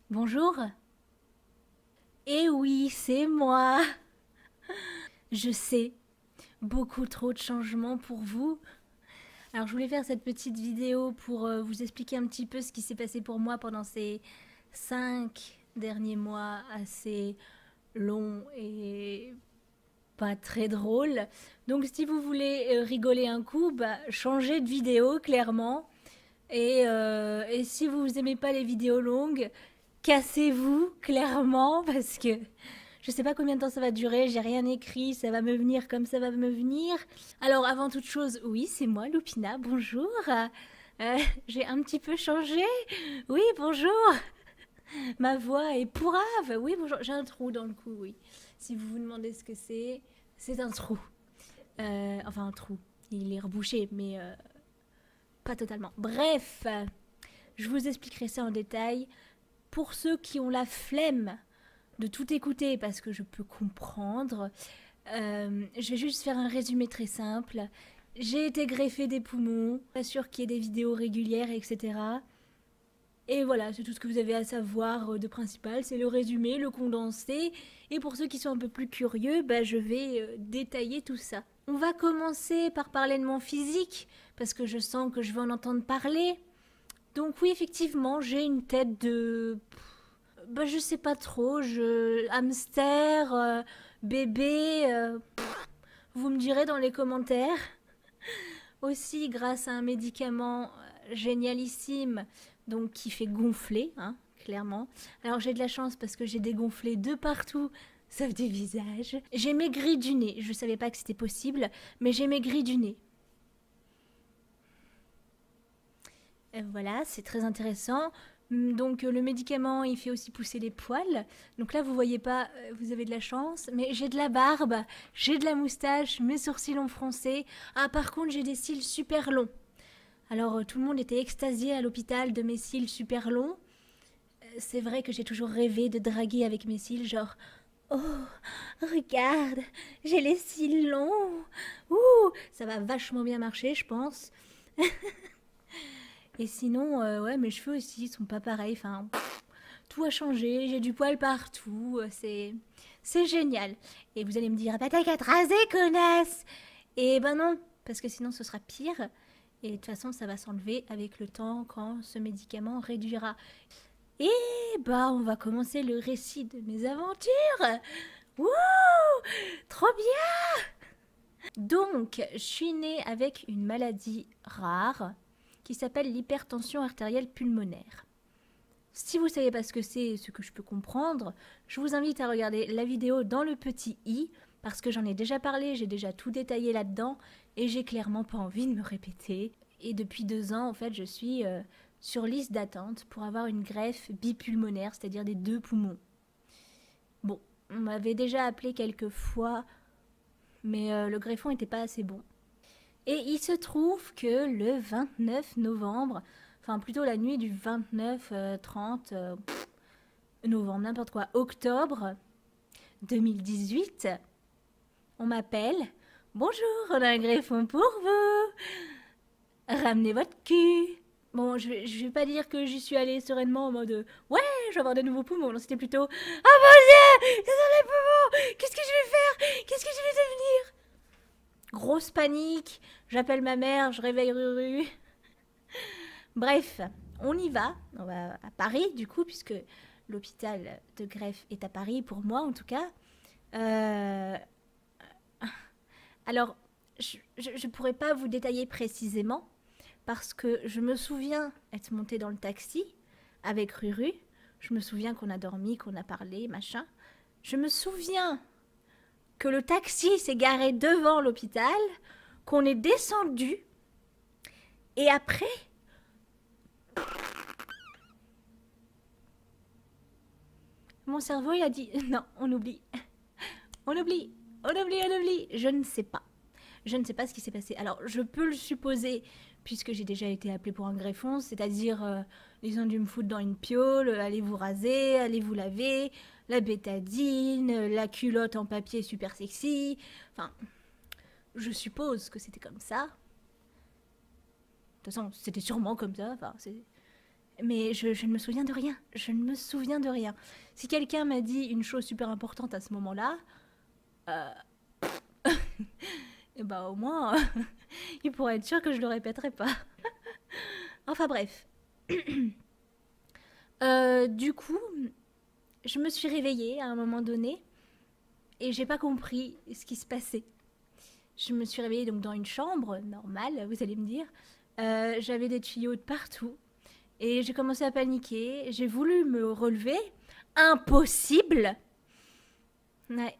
Bonjour. Eh oui, c'est moi. Je sais, beaucoup trop de changements pour vous. Alors je voulais faire cette petite vidéo pour vous expliquer un petit peu ce qui s'est passé pour moi pendant ces 5 derniers mois assez longs et pas très drôles. Donc si vous voulez rigoler un coup, bah, changez de vidéo clairement. Et si vous aimez pas les vidéos longues, cassez-vous clairement parce que je sais pas combien de temps ça va durer, j'ai rien écrit, ça va me venir comme ça va me venir. Alors avant toute chose, oui, c'est moi, Lupina, bonjour. J'ai un petit peu changé. Oui, bonjour. Ma voix est pourrave. Oui, bonjour. J'ai un trou dans le cou, oui. Si vous vous demandez ce que c'est un trou. Enfin, un trou. Il est rebouché, mais pas totalement. Bref, je vous expliquerai ça en détail. Pour ceux qui ont la flemme de tout écouter, parce que je peux comprendre, je vais juste faire un résumé très simple. J'ai été greffée des poumons, pas sûr qu'il y ait des vidéos régulières, etc. Et voilà, c'est tout ce que vous avez à savoir de principal, c'est le résumé, le condensé. Et pour ceux qui sont un peu plus curieux, bah, je vais détailler tout ça. On va commencer par parler de mon physique, parce que je sens que je vais en entendre parler. Donc oui, effectivement, j'ai une tête de... Bah, je sais pas trop, hamster, bébé, vous me direz dans les commentaires. Aussi, grâce à un médicament génialissime, donc qui fait gonfler, hein, clairement. Alors j'ai de la chance parce que j'ai dégonflé de partout, sauf du visage. J'ai maigri du nez, je savais pas que c'était possible, mais j'ai maigri du nez. Voilà, c'est très intéressant. Donc le médicament, il fait aussi pousser les poils. Donc là, vous voyez pas, vous avez de la chance. Mais j'ai de la barbe, j'ai de la moustache, mes sourcils ont froncé. Ah, par contre, j'ai des cils super longs. Alors tout le monde était extasié à l'hôpital de mes cils super longs. C'est vrai que j'ai toujours rêvé de draguer avec mes cils, genre... Oh, regarde, j'ai les cils longs. Ouh, ça va vachement bien marcher, je pense. Et sinon, ouais, mes cheveux aussi sont pas pareils. Enfin, tout a changé. J'ai du poil partout. C'est génial. Et vous allez me dire, bah t'as qu'à te raser, connasse. Et ben non, parce que sinon ce sera pire. Et de toute façon, ça va s'enlever avec le temps quand ce médicament réduira. Et bah, on va commencer le récit de mes aventures. Wouh, trop bien. Donc, je suis née avec une maladie rare qui s'appelle l'hypertension artérielle pulmonaire. Si vous ne savez pas ce que c'est, ce que je peux comprendre, je vous invite à regarder la vidéo dans le petit i, parce que j'en ai déjà parlé, j'ai déjà tout détaillé là-dedans, et j'ai clairement pas envie de me répéter. Et depuis 2 ans, en fait, je suis sur liste d'attente pour avoir une greffe bipulmonaire, c'est-à-dire des 2 poumons. Bon, on m'avait déjà appelé quelques fois, mais le greffon n'était pas assez bon. Et il se trouve que le 29 novembre, enfin plutôt la nuit du 29, 30 novembre, n'importe quoi, octobre 2018, on m'appelle. Bonjour, on a un greffon pour vous. Ramenez votre cul. Bon, je vais pas dire que j'y suis allée sereinement en mode ouais, je vais avoir de nouveaux poumons. Non, c'était plutôt oh mon dieu, ils ont les poumons. Qu'est-ce que je vais faire? Qu'est-ce que je vais devenir? Grosse panique. J'appelle ma mère, je réveille Ruru. Bref, on y va. On va à Paris, du coup, puisque l'hôpital de greffe est à Paris, pour moi en tout cas. Euh, Alors, je ne pourrais pas vous détailler précisément, parce que je me souviens être montée dans le taxi avec Ruru. Je me souviens qu'on a dormi, qu'on a parlé, machin. Je me souviens que le taxi s'est garé devant l'hôpital, qu'on est descendu, et après, mon cerveau il a dit non, on oublie, on oublie, on oublie, on oublie. Je ne sais pas. Je ne sais pas ce qui s'est passé. Alors, je peux le supposer, puisque j'ai déjà été appelée pour un greffon, c'est-à-dire, ils ont dû me foutre dans une piole, allez vous raser, allez vous laver, la bétadine, la culotte en papier super sexy. Enfin, je suppose que c'était comme ça. De toute façon, c'était sûrement comme ça. Enfin, Mais je ne me souviens de rien. Je ne me souviens de rien. Si quelqu'un m'a dit une chose super importante à ce moment-là, euh, et bah au moins, il pourrait être sûr que je le répéterai pas. Enfin bref. Du coup, je me suis réveillée à un moment donné et j'ai pas compris ce qui se passait. Je me suis réveillée donc dans une chambre normale, vous allez me dire. J'avais des tuyaux de partout et j'ai commencé à paniquer. J'ai voulu me relever. Impossible. Ouais.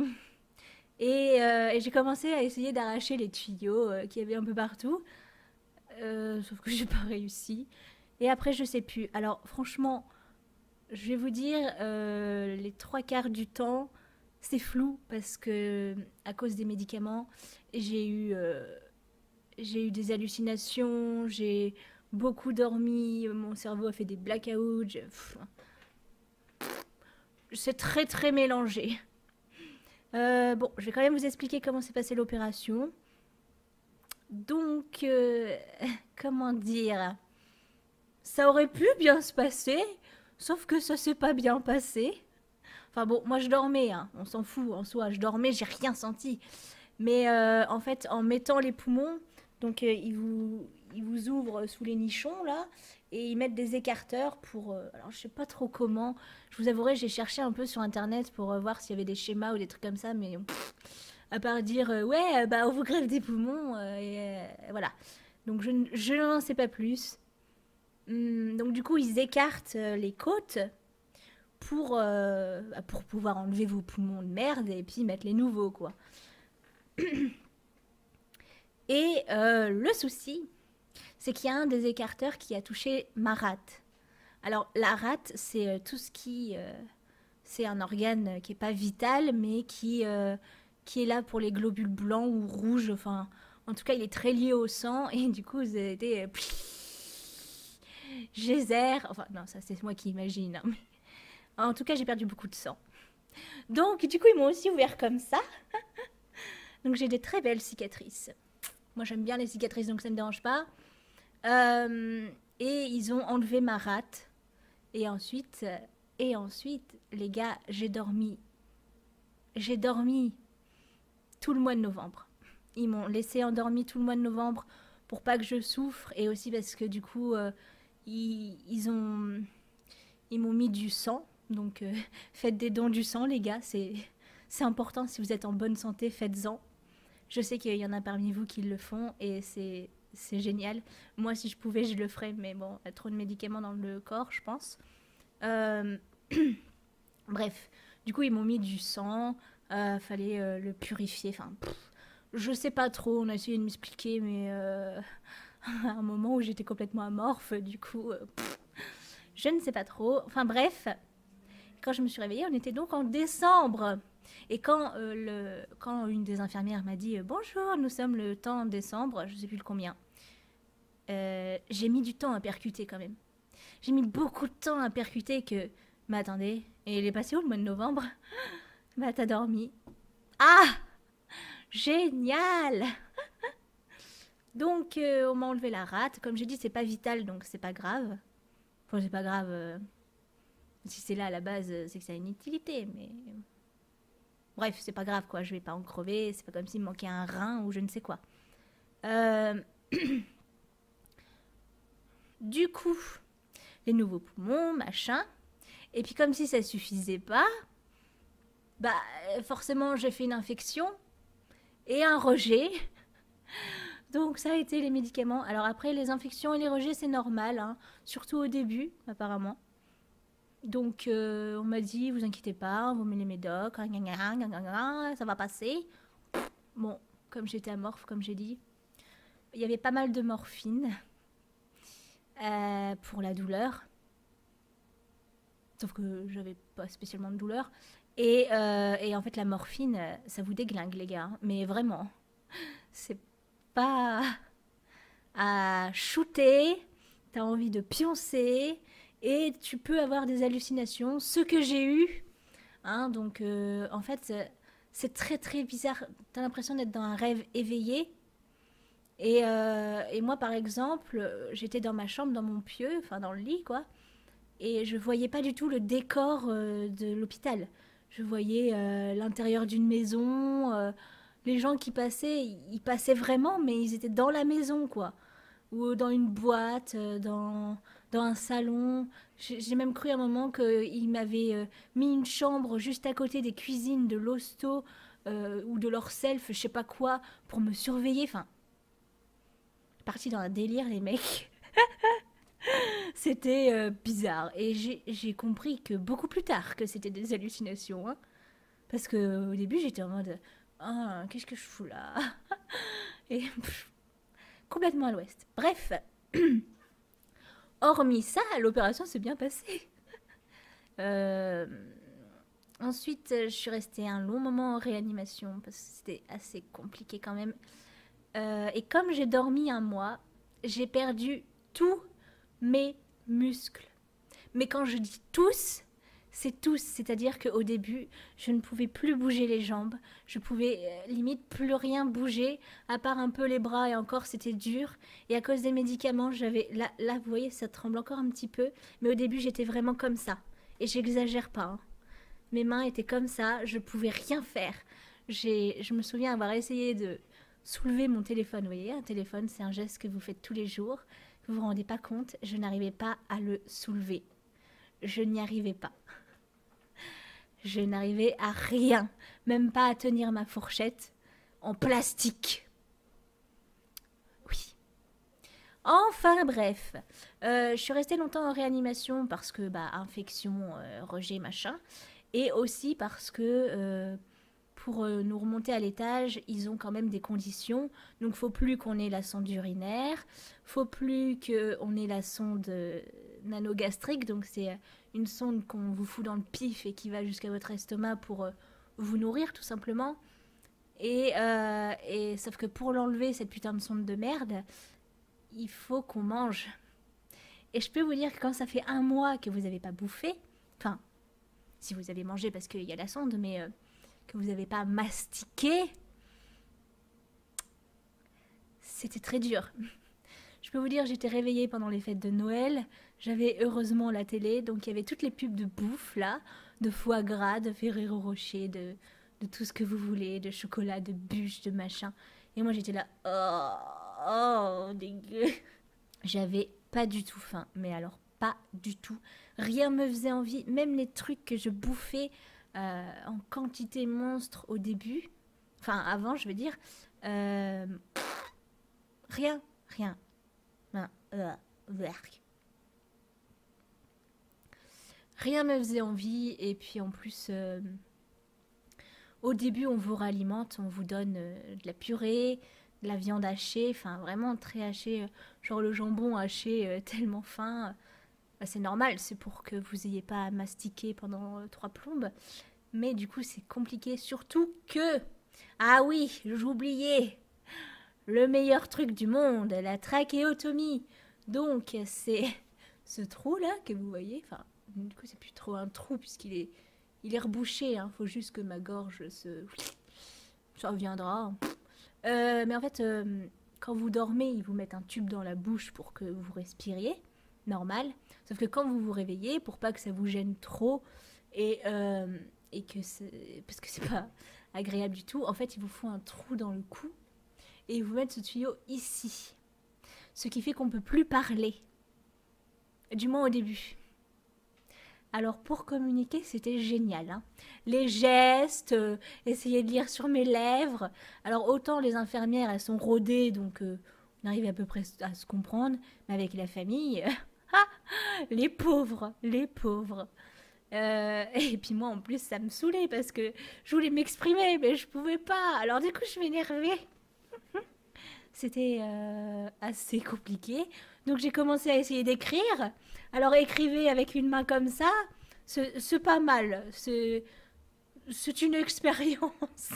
Et j'ai commencé à essayer d'arracher les tuyaux qu'il y avait un peu partout. Sauf que j'ai pas réussi. Et après, je sais plus. Alors, franchement, je vais vous dire, les trois quarts du temps, c'est flou parce que, à cause des médicaments, j'ai eu, euh, j'ai eu des hallucinations, j'ai beaucoup dormi, mon cerveau a fait des blackouts. C'est très très mélangé. Bon, je vais quand même vous expliquer comment s'est passée l'opération. Donc, comment dire, ça aurait pu bien se passer, sauf que ça s'est pas bien passé. Enfin bon, moi je dormais, hein, on s'en fout en soi, je dormais, j'ai rien senti. Mais en fait, en mettant les poumons, donc ils vous ouvrent sous les nichons là, et ils mettent des écarteurs pour. Alors je sais pas trop comment. Je vous avouerai, j'ai cherché un peu sur internet pour voir s'il y avait des schémas ou des trucs comme ça, mais à part dire ouais, bah on vous greffe des poumons, voilà. Donc je n'en sais pas plus. Donc du coup, ils écartent les côtes pour pouvoir enlever vos poumons de merde et puis mettre les nouveaux, quoi. Et le souci, c'est qu'il y a un des écarteurs qui a touché ma rate. Alors la rate, c'est tout ce qui... c'est un organe qui n'est pas vital, mais qui est là pour les globules blancs ou rouges. Enfin, en tout cas, il est très lié au sang. Et du coup, vous avez été... geyser. Enfin, non, ça c'est moi qui imagine, hein. En tout cas, j'ai perdu beaucoup de sang. Donc, du coup, ils m'ont aussi ouvert comme ça. Donc, j'ai des très belles cicatrices. Moi, j'aime bien les cicatrices, donc ça ne me dérange pas. Et ils ont enlevé ma rate. Et ensuite, les gars, j'ai dormi. J'ai dormi tout le mois de novembre. Ils m'ont laissé endormi tout le mois de novembre pour pas que je souffre. Et aussi parce que du coup, ils m'ont mis du sang. Donc, faites des dons du sang, les gars. C'est important. Si vous êtes en bonne santé, faites-en. Je sais qu'il y en a parmi vous qui le font et c'est génial. Moi, si je pouvais, je le ferais. Mais bon, il y a trop de médicaments dans le corps, je pense. Euh, Bref, du coup, ils m'ont mis du sang. Fallait le purifier. Enfin, je sais pas trop. On a essayé de m'expliquer, mais à un moment où j'étais complètement amorphe, du coup, je ne sais pas trop. Enfin, bref. Quand je me suis réveillée, on était donc en décembre. Et quand une des infirmières m'a dit bonjour, nous sommes le temps décembre, je sais plus le combien, j'ai mis du temps à percuter quand même. J'ai mis beaucoup de temps à percuter que. Mais attendez, et il est passé où le mois de novembre? Bah t'as dormi. Ah, génial. Donc on m'a enlevé la rate. Comme j'ai dit, c'est pas vital, donc c'est pas grave. Enfin, c'est pas grave. Si c'est là à la base, c'est que ça a une utilité, mais. Bref, c'est pas grave quoi, je vais pas en crever, c'est pas comme s'il me manquait un rein ou je ne sais quoi. Euh, Du coup, les nouveaux poumons, machin. Et puis comme si ça suffisait pas, bah forcément j'ai fait une infection et un rejet. Donc ça a été les médicaments. Alors après les infections et les rejets c'est normal, hein, surtout au début apparemment. Donc on m'a dit vous inquiétez pas, on vous met les médocs, ça va passer. Bon, comme j'étais amorphe, comme j'ai dit, il y avait pas mal de morphine pour la douleur. Sauf que j'avais pas spécialement de douleur. Et en fait, la morphine, ça vous déglingue, les gars. Mais vraiment, c'est pas à shooter. T'as envie de pioncer. Et tu peux avoir des hallucinations. Ce que j'ai eu. Hein, donc, en fait, c'est très très bizarre. T'as l'impression d'être dans un rêve éveillé. Et moi, par exemple, j'étais dans ma chambre, dans mon pieu, enfin dans le lit, quoi. Et je voyais pas du tout le décor de l'hôpital. Je voyais l'intérieur d'une maison, les gens qui passaient, ils passaient vraiment, mais ils étaient dans la maison, quoi. Ou dans une boîte, dans un salon. J'ai même cru à un moment qu'ils m'avaient mis une chambre juste à côté des cuisines de l'hosto ou de leur self, je sais pas quoi, pour me surveiller. Enfin, parti dans un délire, les mecs. C'était bizarre. Et j'ai compris que beaucoup plus tard que c'était des hallucinations. Hein. Parce que au début, j'étais en mode ah, qu'est-ce que je fous là. Et complètement à l'ouest. Bref, hormis ça, l'opération s'est bien passée. Euh, Ensuite, je suis restée un long moment en réanimation parce que c'était assez compliqué quand même. Et comme j'ai dormi un mois, j'ai perdu tous mes muscles. Mais quand je dis tous, c'est tous. C'est-à-dire qu'au début, je ne pouvais plus bouger les jambes. Je pouvais limite plus rien bouger, à part un peu les bras et encore c'était dur. Et à cause des médicaments, j'avais... Là, vous voyez, ça tremble encore un petit peu. Mais au début, j'étais vraiment comme ça. Et j'exagère pas. Hein. Mes mains étaient comme ça, je pouvais rien faire. Je me souviens avoir essayé de soulever mon téléphone. Vous voyez, un téléphone, c'est un geste que vous faites tous les jours. Vous vous rendez pas compte, je n'arrivais pas à le soulever. Je n'y arrivais pas. Je n'arrivais à rien, même pas à tenir ma fourchette en plastique. Oui. Enfin bref, je suis restée longtemps en réanimation parce que bah infection, rejet, machin, et aussi parce que pour nous remonter à l'étage, ils ont quand même des conditions. Donc, faut plus qu'on ait la sonde urinaire, faut plus qu'on ait la sonde nanogastrique. Donc, c'est une sonde qu'on vous fout dans le pif et qui va jusqu'à votre estomac pour vous nourrir, tout simplement. Et sauf que pour l'enlever, cette putain de sonde de merde, il faut qu'on mange. Et je peux vous dire que quand ça fait un mois que vous n'avez pas bouffé, enfin, si vous avez mangé parce qu'il y a la sonde, mais que vous n'avez pas mastiqué, c'était très dur. Je peux vous dire, j'étais réveillée pendant les fêtes de Noël, j'avais heureusement la télé, donc il y avait toutes les pubs de bouffe là, de foie gras, de Ferrero Rocher, de tout ce que vous voulez, de chocolat, de bûches, de machin. Et moi j'étais là, oh, dégueu. J'avais pas du tout faim, mais alors pas du tout. Rien me faisait envie, même les trucs que je bouffais en quantité monstre au début, enfin avant je veux dire, rien, rien. Rien me faisait envie et puis en plus au début on vous ralimente, on vous donne de la purée, de la viande hachée, enfin vraiment très hachée, genre le jambon haché tellement fin. C'est normal, c'est pour que vous ayez pas à mastiquer pendant 3 plombes. Mais du coup, c'est compliqué. Surtout que... Ah oui, j'oubliais. Le meilleur truc du monde, la trachéotomie. Donc, c'est ce trou-là que vous voyez. Enfin, du coup, c'est plus trop un trou puisqu'il est rebouché. Hein. Faut juste que ma gorge se... Ça reviendra. Mais en fait, quand vous dormez, ils vous mettent un tube dans la bouche pour que vous respiriez. Normal. Sauf que quand vous vous réveillez, pour pas que ça vous gêne trop et que parce que c'est pas agréable du tout, en fait, ils vous font un trou dans le cou et ils vous mettent ce tuyau ici. Ce qui fait qu'on peut plus parler. Du moins au début. Alors pour communiquer, c'était génial. Hein. Les gestes, essayer de lire sur mes lèvres. Alors autant les infirmières, elles sont rodées, donc on arrive à peu près à se comprendre. Mais avec la famille, les pauvres, les pauvres. Et puis moi en plus ça me saoulait parce que je voulais m'exprimer mais je pouvais pas. Alors du coup je m'énervais. C'était assez compliqué. Donc j'ai commencé à essayer d'écrire. Alors écrivez avec une main comme ça, c'est pas mal. C'est une expérience.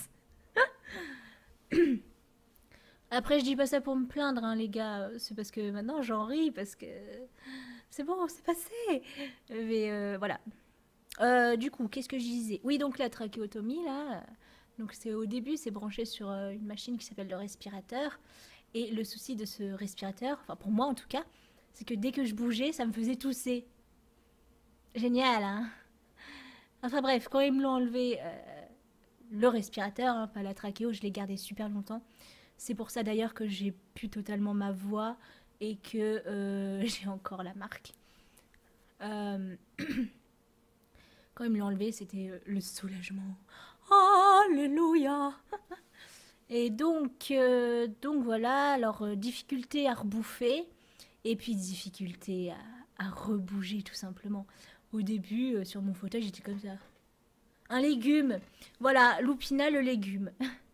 Après je dis pas ça pour me plaindre hein, les gars. C'est parce que maintenant j'en ris parce que c'est bon, c'est passé. Mais voilà. Du coup, qu'est-ce que je disais? Oui, donc la trachéotomie, là, donc c'est au début, c'est branché sur une machine qui s'appelle le respirateur. Et le souci de ce respirateur, enfin pour moi en tout cas, c'est que dès que je bougeais, ça me faisait tousser. Génial, hein? Enfin bref, quand ils me l'ont enlevé, le respirateur, hein, pas la trachéo, je l'ai gardé super longtemps. C'est pour ça d'ailleurs que j'ai pu totalement ma voix et que j'ai encore la marque. Euh, Quand ils me l'ont enlevé, c'était le soulagement. Alléluia. Et donc voilà, alors difficulté à rebouffer et puis difficulté à rebouger tout simplement. Au début, sur mon fauteuil, j'étais comme ça. Un légume. Voilà, Loupina le légume.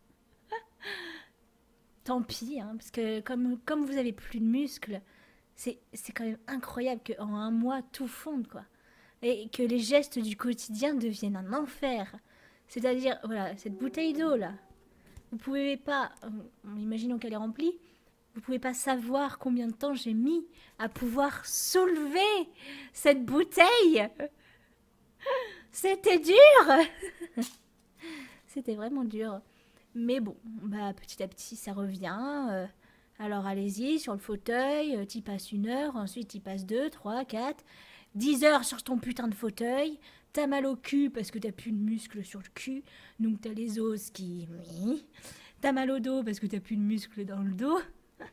Tant pis, hein, parce que comme vous avez plus de muscles, c'est quand même incroyable qu'en un mois, tout fonde, quoi. Et que les gestes du quotidien deviennent un enfer. C'est-à-dire, voilà, cette bouteille d'eau, là, vous pouvez pas, imaginons qu'elle est remplie, vous pouvez pas savoir combien de temps j'ai mis à pouvoir soulever cette bouteille. C'était dur. C'était vraiment dur. Mais bon, bah petit à petit ça revient. Alors allez-y sur le fauteuil, t'y passes 1 heure, ensuite t'y passes 2, 3, 4, 10 heures sur ton putain de fauteuil. T'as mal au cul parce que t'as plus de muscles sur le cul, donc t'as les os qui... Oui. T'as mal au dos parce que t'as plus de muscles dans le dos.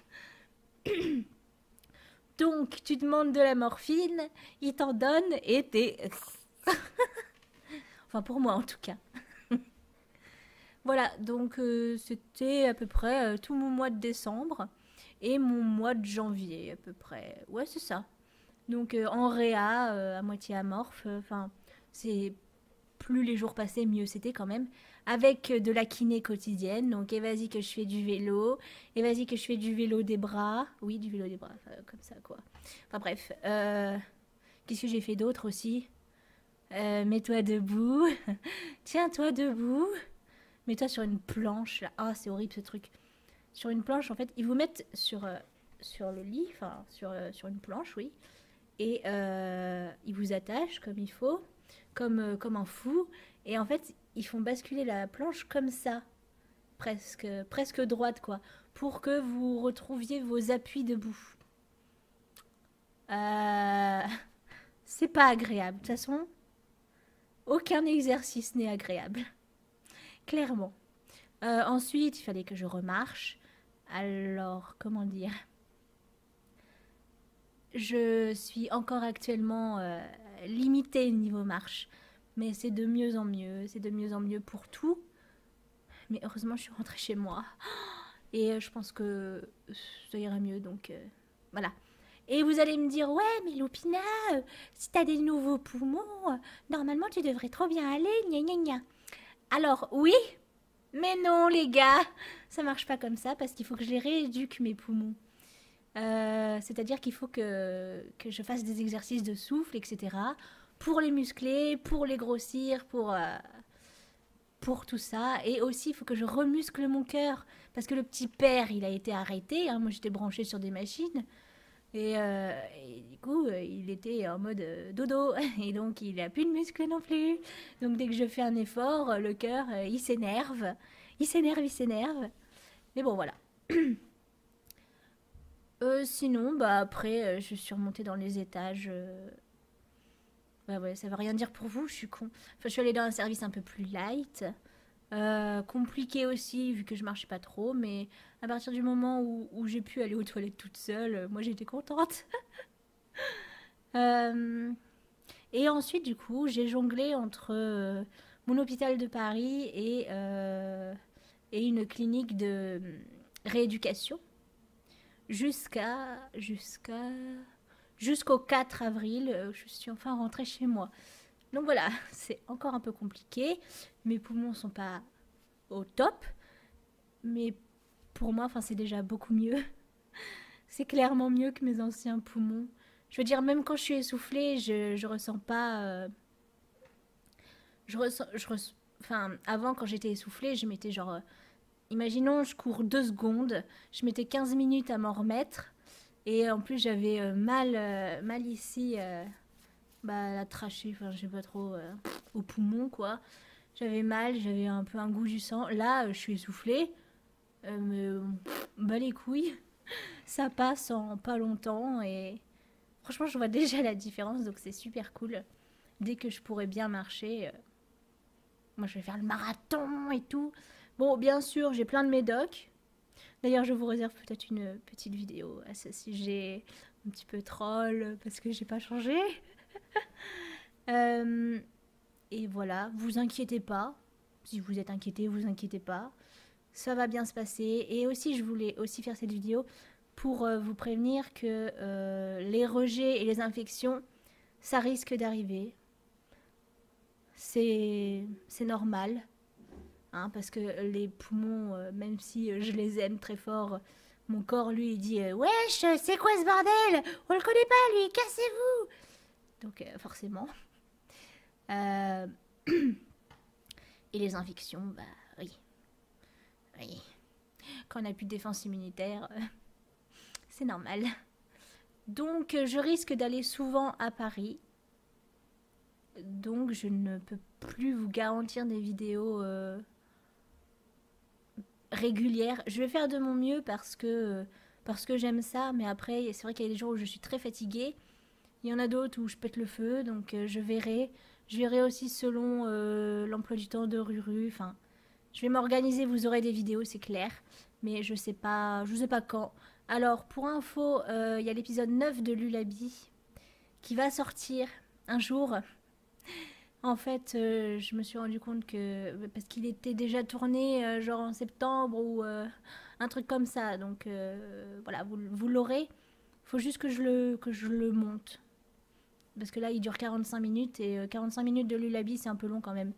Donc tu demandes de la morphine, ils t'en donnent et t'es... Enfin pour moi en tout cas. Voilà, donc c'était à peu près tout mon mois de décembre et mon mois de janvier à peu près. Ouais, c'est ça. Donc en réa, à moitié amorphe, enfin, c'est plus les jours passaient, mieux c'était quand même. Avec de la kiné quotidienne, donc et vas-y que je fais du vélo, et vas-y que je fais du vélo des bras. Oui, du vélo des bras, comme ça quoi. Enfin bref, qu'est-ce que j'ai fait d'autre aussi? Mets-toi debout, tiens-toi debout. Mets-toi sur une planche, là. Ah, c'est horrible ce truc. Sur une planche, en fait, ils vous mettent sur le lit, enfin, sur une planche, oui. Et ils vous attachent comme il faut, comme un fou. Et en fait, ils font basculer la planche comme ça, presque droite, quoi, pour que vous retrouviez vos appuis debout. Euh, c'est pas agréable. De toute façon, aucun exercice n'est agréable. Clairement. Ensuite, il fallait que je remarche. Alors, comment dire? Je suis encore actuellement limitée niveau marche, mais c'est de mieux en mieux. C'est de mieux en mieux pour tout. Mais heureusement, je suis rentrée chez moi. Et je pense que ça ira mieux, donc voilà. Et vous allez me dire, ouais, mais Lupina, si t'as des nouveaux poumons, normalement tu devrais trop bien aller, gna gna gna. Alors, oui, mais non, les gars, ça marche pas comme ça parce qu'il faut que je les rééduque, mes poumons. C'est-à-dire qu'il faut que je fasse des exercices de souffle, etc. Pour les muscler, pour les grossir, pour tout ça. Et aussi, il faut que je remuscle mon cœur parce que le petit père, il a été arrêté. Hein. Moi, j'étais branchée sur des machines. Et du coup, il était en mode dodo. Et donc, il a plus de muscles non plus. Donc, dès que je fais un effort, le cœur, il s'énerve. Il s'énerve, il s'énerve. Mais bon, voilà. Sinon, bah après, je suis remontée dans les étages. Bah ouais, ça veut rien dire pour vous, je suis con. Enfin, je suis allée dans un service un peu plus light. Compliqué aussi, vu que je marchais pas trop. Mais à partir du moment où j'ai pu aller aux toilettes toute seule, moi j'étais contente. Euh, et ensuite, du coup, j'ai jonglé entre mon hôpital de Paris et une clinique de rééducation jusqu'au 4 avril. Je suis enfin rentrée chez moi. Donc voilà, c'est encore un peu compliqué. Mes poumons sont pas au top, mais pour moi, enfin, c'est déjà beaucoup mieux. C'est clairement mieux que mes anciens poumons. Je veux dire, même quand je suis essoufflée, je ressens pas. Enfin, avant, quand j'étais essoufflée, je mettais genre. Imaginons, je cours 2 secondes, je mettais 15 minutes à m'en remettre. Et en plus, j'avais mal ici, bah, la trachée, enfin, je sais pas trop, au poumon, quoi. J'avais mal, j'avais un peu un goût du sang. Là, je suis essoufflée. Mais bah les couilles, ça passe en pas longtemps et franchement je vois déjà la différence donc c'est super cool. Dès que je pourrai bien marcher, moi je vais faire le marathon et tout. Bon bien sûr j'ai plein de médocs. D'ailleurs je vous réserve peut-être une petite vidéo à ce sujet, un petit peu troll parce que j'ai pas changé. Et voilà, vous inquiétez pas. Si vous êtes inquiété, vous inquiétez pas. Ça va bien se passer. Et aussi, je voulais aussi faire cette vidéo pour vous prévenir que les rejets et les infections, ça risque d'arriver. C'est normal. Hein, parce que les poumons, même si je les aime très fort, mon corps, lui, il dit wesh, c'est quoi ce bordel? On le connaît pas, lui, cassez-vous! Donc, forcément. Et les infections, bah oui. Oui. Quand on n'a plus de défense immunitaire, c'est normal. Donc, je risque d'aller souvent à Paris. Donc, je ne peux plus vous garantir des vidéos régulières. Je vais faire de mon mieux parce que j'aime ça. Mais après, c'est vrai qu'il y a des jours où je suis très fatiguée. Il y en a d'autres où je pète le feu. Donc, je verrai. Je verrai aussi selon l'emploi du temps de Ruru. Enfin, je vais m'organiser, vous aurez des vidéos, c'est clair. Mais je sais pas quand. Alors, pour info, il y a l'épisode 9 de Lulabi qui va sortir un jour. En fait, je me suis rendu compte que... Parce qu'il était déjà tourné, genre en septembre ou un truc comme ça. Donc, voilà, vous l'aurez. Faut juste que je le monte. Parce que là, il dure 45 minutes. Et 45 minutes de Lulabi, c'est un peu long quand même.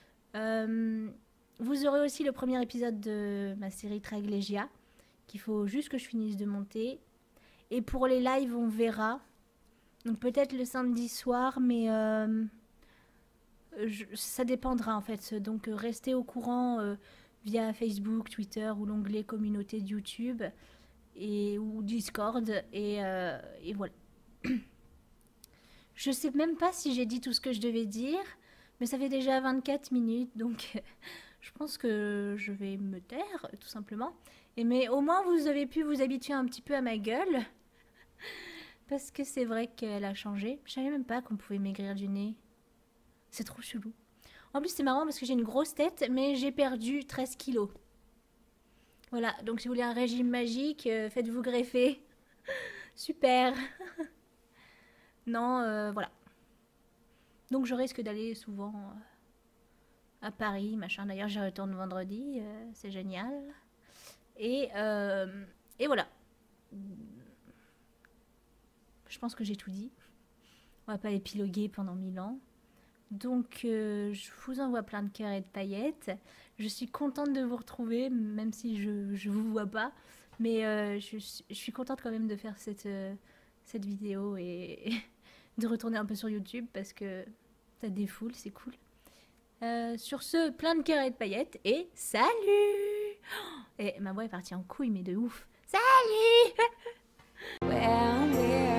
Vous aurez aussi le premier épisode de ma série Traglégia, qu'il faut juste que je finisse de monter. Et pour les lives, on verra. Donc peut-être le samedi soir, mais ça dépendra en fait. Donc restez au courant via Facebook, Twitter ou l'onglet communauté de YouTube ou Discord. Et voilà. Je sais même pas si j'ai dit tout ce que je devais dire, mais ça fait déjà 24 minutes, donc je pense que je vais me taire, tout simplement. Mais au moins, vous avez pu vous habituer un petit peu à ma gueule. Parce que c'est vrai qu'elle a changé. Je savais même pas qu'on pouvait maigrir du nez. C'est trop chelou. En plus, c'est marrant parce que j'ai une grosse tête, mais j'ai perdu 13 kilos. Voilà, donc si vous voulez un régime magique, faites-vous greffer. Super. Non, voilà. Donc je risque d'aller souvent à Paris, machin. D'ailleurs, j'y retourne vendredi, c'est génial. Et voilà. Je pense que j'ai tout dit. On va pas épiloguer pendant 1000 ans. Donc, je vous envoie plein de cœurs et de paillettes. Je suis contente de vous retrouver, même si je vous vois pas. Mais je suis contente quand même de faire cette vidéo et de retourner un peu sur YouTube parce que ça défoule, c'est cool. Sur ce, plein de cœurs et de paillettes et salut! Et ma voix est partie en couille, mais de ouf. Salut! Well,